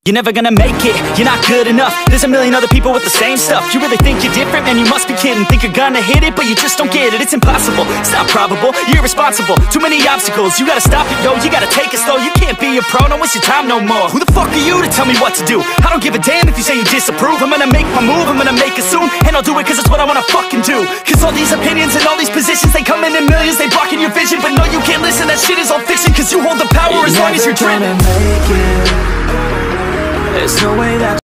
You're never gonna make it, you're not good enough. There's a million other people with the same stuff. You really think you're different? Man, you must be kidding. Think you're gonna hit it, but you just don't get it. It's impossible, it's not probable, you're irresponsible. Too many obstacles, you gotta stop it, yo. You gotta take it slow, you can't be a pro. Don't waste your time no more. Who the fuck are you to tell me what to do? I don't give a damn if you say you disapprove. I'm gonna make my move, I'm gonna make it soon. And I'll do it cause it's what I wanna fucking do. Cause all these opinions and all these positions, they come in millions, they blocking your vision. But no, you can't listen, that shit is all fiction. Cause you hold the power as long as you're driven. There's no way that